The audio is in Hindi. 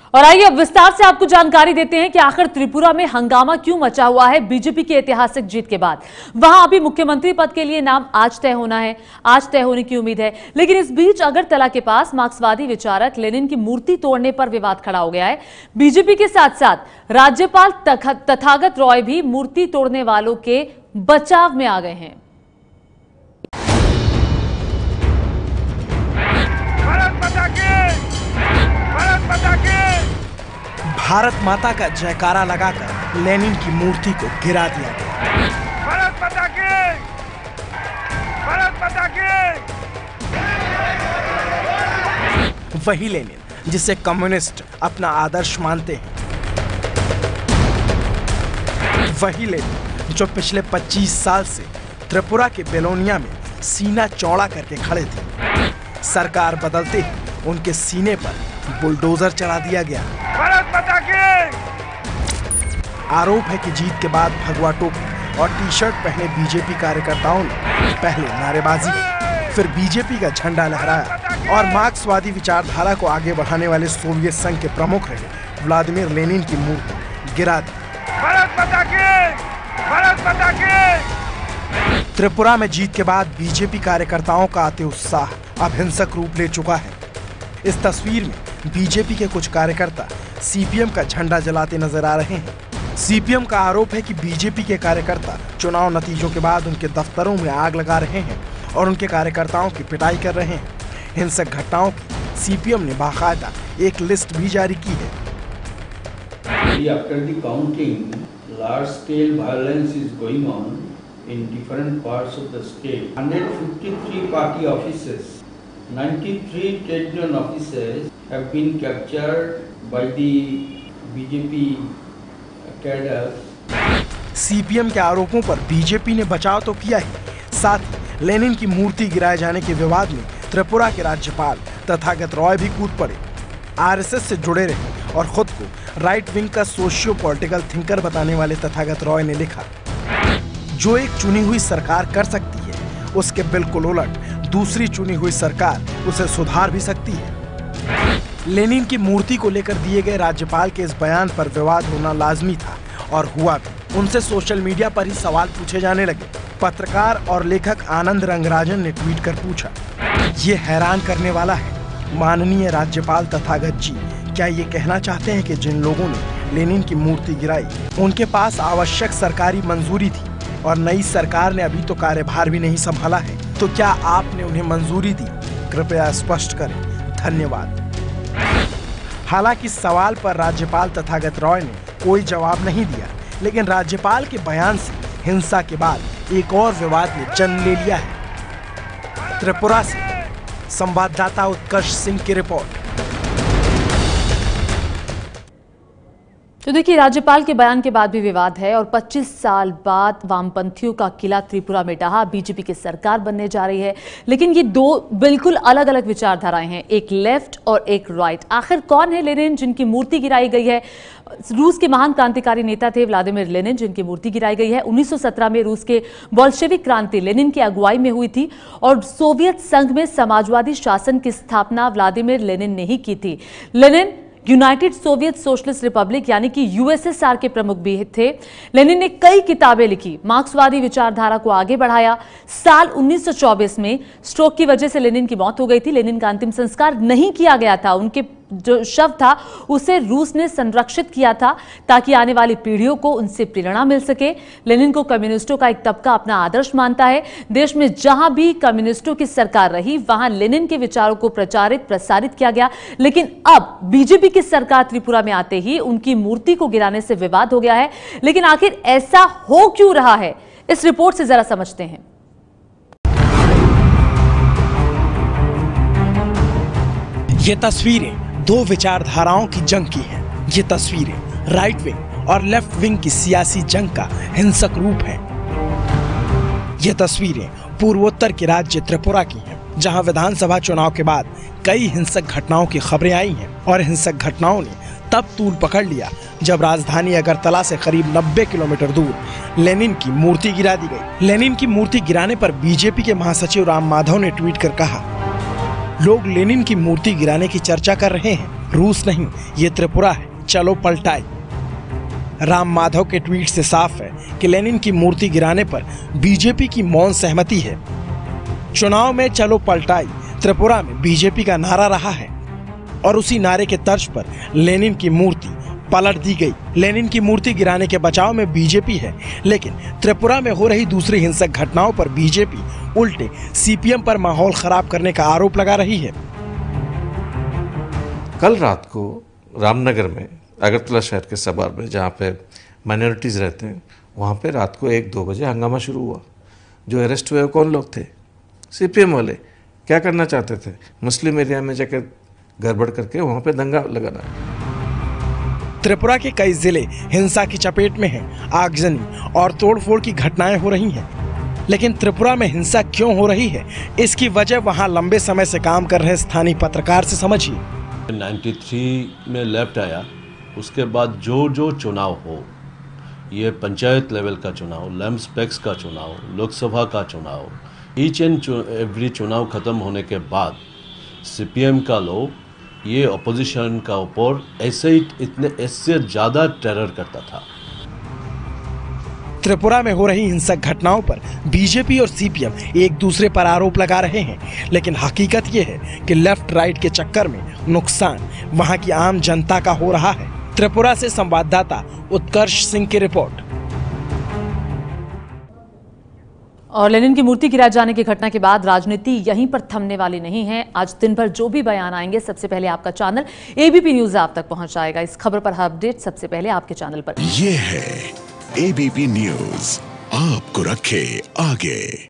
और आइए अब विस्तार से आपको जानकारी देते हैं कि आखिर त्रिपुरा में हंगामा क्यों मचा हुआ है बीजेपी की ऐतिहासिक जीत के बाद। वहां अभी मुख्यमंत्री पद के लिए नाम आज तय होना है, आज तय होने की उम्मीद है। लेकिन इस बीच अगरतला के पास मार्क्सवादी विचारक लेनिन की मूर्ति तोड़ने पर विवाद खड़ा हो गया है। बीजेपी के साथ साथ राज्यपाल तथागत रॉय भी मूर्ति तोड़ने वालों के बचाव में आ गए हैं। भारत माता का जयकारा लगाकर लेनिन की मूर्ति को गिरा दिया गया। भारत माता की! भारत माता की! वही लेनिन जिसे कम्युनिस्ट अपना आदर्श मानते हैं, वही लेनिन जो पिछले 25 साल से त्रिपुरा के बेलोनिया में सीना चौड़ा करके खड़े थे। सरकार बदलते ही उनके सीने पर बुलडोजर चढ़ा दिया गया। भारत माता की! आरोप है कि जीत के बाद भगवा टोपी और टी शर्ट पहने बीजेपी कार्यकर्ताओं ने पहले नारेबाजी की, फिर बीजेपी का झंडा लहराया और मार्क्सवादी विचारधारा को आगे बढ़ाने वाले सोवियत संघ के प्रमुख रहे व्लादिमीर लेनिन की मूर्ति गिरा दी। भारत माता की! भारत माता की! त्रिपुरा में जीत के बाद बीजेपी कार्यकर्ताओं का अति उत्साह अब हिंसक रूप ले चुका है। इस तस्वीर में बीजेपी के कुछ कार्यकर्ता सीपीएम का झंडा जलाते नजर आ रहे हैं। सीपीएम का आरोप है कि बीजेपी के कार्यकर्ता चुनाव नतीजों के बाद उनके दफ्तरों में आग लगा रहे हैं और उनके कार्यकर्ताओं की पिटाई कर रहे हैं। हिंसक घटनाओं की सीपीएम ने बाकायदा एक लिस्ट भी जारी की है। After the counting, large scale violence is going on in different parts of the state. 153 party offices, 93 trade union officers have been captured by the BJP cadres. CPM के आरोपों पर बीजेपी ने बचाव तो किया ही, साथ ही लेनिन की मूर्ति गिराए जाने के विवाद में त्रिपुरा के राज्यपाल तथागत रॉय भी कूद पड़े। आरएसएस से जुड़े रहे और खुद को राइट विंग का सोशियो पॉलिटिकल थिंकर बताने वाले तथागत रॉय ने लिखा, जो एक चुनी हुई सरकार कर सकती है उसके बिल्कुल उलट दूसरी चुनी हुई सरकार उसे सुधार भी सकती है। लेनिन की मूर्ति को लेकर दिए गए राज्यपाल के इस बयान पर विवाद होना लाजमी था और हुआ भी। उनसे सोशल मीडिया पर ही सवाल पूछे जाने लगे। पत्रकार और लेखक आनंद रंगराजन ने ट्वीट कर पूछा, ये हैरान करने वाला है, माननीय राज्यपाल तथागत जी, क्या ये कहना चाहते हैं कि जिन लोगों ने लेनिन की मूर्ति गिराई उनके पास आवश्यक सरकारी मंजूरी थी और नई सरकार ने अभी तो कार्यभार भी नहीं संभाला है, तो क्या आपने उन्हें मंजूरी दी? कृपया स्पष्ट करें, धन्यवाद। हालांकि सवाल पर राज्यपाल तथागत रॉय ने कोई जवाब नहीं दिया, लेकिन राज्यपाल के बयान से हिंसा के बाद एक और विवाद ने जन्म ले लिया है। त्रिपुरा से संवाददाता उत्कर्ष सिंह की रिपोर्ट। तो देखिए, राज्यपाल के बयान के बाद भी विवाद है और 25 साल बाद वामपंथियों का किला त्रिपुरा में ढहा, बीजेपी की सरकार बनने जा रही है। लेकिन ये दो बिल्कुल अलग अलग विचारधाराएं हैं, एक लेफ्ट और एक राइट। आखिर कौन है लेनिन जिनकी मूर्ति गिराई गई है? रूस के महान क्रांतिकारी नेता थे व्लादिमीर लेनिन जिनकी मूर्ति गिराई गई है। 1917 में रूस के बोल्शेविक क्रांति लेनिन की अगुवाई में हुई थी और सोवियत संघ में समाजवादी शासन की स्थापना व्लादिमीर लेनिन ने ही की थी। Lenin United Soviet Socialist Republic यानी कि यूएसएसआर के प्रमुख भी थे। लेनिन ने कई किताबें लिखी, मार्क्सवादी विचारधारा को आगे बढ़ाया। साल 1924 में स्ट्रोक की वजह से लेनिन की मौत हो गई थी। लेनिन का अंतिम संस्कार नहीं किया गया था, उनके जो शव था उसे रूस ने संरक्षित किया था ताकि आने वाली पीढ़ियों को उनसे प्रेरणा मिल सके। लेनिन को कम्युनिस्टों का एक तबका अपना आदर्श मानता है। देश में जहां भी कम्युनिस्टों की सरकार रही वहां लेनिन के विचारों को प्रचारित प्रसारित किया गया। लेकिन अब बीजेपी की सरकार त्रिपुरा में आते ही उनकी मूर्ति को गिराने से विवाद हो गया है। लेकिन आखिर ऐसा हो क्यों रहा है, इस रिपोर्ट से जरा समझते हैं। ये तस्वीरें दो विचारधाराओं की जंग की हैं। ये तस्वीरें राइट विंग और लेफ्ट विंग की सियासी जंग का हिंसक रूप है। ये तस्वीरें पूर्वोत्तर के राज्य त्रिपुरा की हैं, जहां विधानसभा चुनाव के बाद कई हिंसक घटनाओं की खबरें आई हैं और हिंसक घटनाओं ने तब तूल पकड़ लिया जब राजधानी अगरतला से करीब 90 किलोमीटर दूर लेनिन की मूर्ति गिरा दी गई। लेनिन की मूर्ति गिराने पर बीजेपी के महासचिव राम माधव ने ट्वीट कर कहा, लोग लेनिन की मूर्ति गिराने की चर्चा कर रहे हैं, रूस नहीं, ये त्रिपुरा है, चलो पलटाई। राम माधव के ट्वीट से साफ है कि लेनिन की मूर्ति गिराने पर बीजेपी की मौन सहमति है। चुनाव में चलो पलटाई त्रिपुरा में बीजेपी का नारा रहा है और उसी नारे के तर्ज पर लेनिन की मूर्ति पलट दी गई। लेनिन की मूर्ति गिराने के बचाव में बीजेपी है, लेकिन त्रिपुरा में हो रही दूसरी हिंसक घटनाओं पर बीजेपी उल्टे सीपीएम पर माहौल खराब करने का आरोप लगा रही है। कल रात को रामनगर में, अगरतला शहर के सबर्ब में जहाँ पे माइनॉरिटीज़ रहते हैं, वहाँ पे रात को 1-2 बजे हंगामा शुरू हुआ। जो अरेस्ट हुए कौन लोग थे? सीपीएम वाले। क्या करना चाहते थे? मुस्लिम एरिया में जाकर गड़बड़ करके वहाँ पे दंगा लगाना। त्रिपुरा के कई जिले हिंसा की चपेट में हैं, आगजनी और तोड़फोड़ की घटनाएं हो रही हैं। लेकिन त्रिपुरा में हिंसा क्यों हो रही है, इसकी वजह वहां लंबे समय से काम कर रहे स्थानीय पत्रकार से समझिए। 93 में लेफ्ट आया, उसके बाद जो चुनाव हो, ये पंचायत लेवल का चुनाव, लैम्सपेक्स का चुनाव, लोकसभा का चुनाव, ईच एंड एवरी चुनाव खत्म होने के बाद सीपीएम का लोग ये अपोजिशन का ऊपर इससे ज़्यादा टेरर करता था। त्रिपुरा में हो रही हिंसक घटनाओं पर बीजेपी और सीपीएम एक दूसरे पर आरोप लगा रहे हैं, लेकिन हकीकत यह है कि लेफ्ट राइट के चक्कर में नुकसान वहां की आम जनता का हो रहा है। त्रिपुरा से संवाददाता उत्कर्ष सिंह की रिपोर्ट। और लेनिन की मूर्ति गिराए जाने की घटना के बाद राजनीति यहीं पर थमने वाली नहीं है। आज दिन भर जो भी बयान आएंगे, सबसे पहले आपका चैनल एबीपी न्यूज आप तक पहुंचाएगा। इस खबर पर अपडेट सबसे पहले आपके चैनल पर। ये है एबीपी न्यूज, आपको रखे आगे।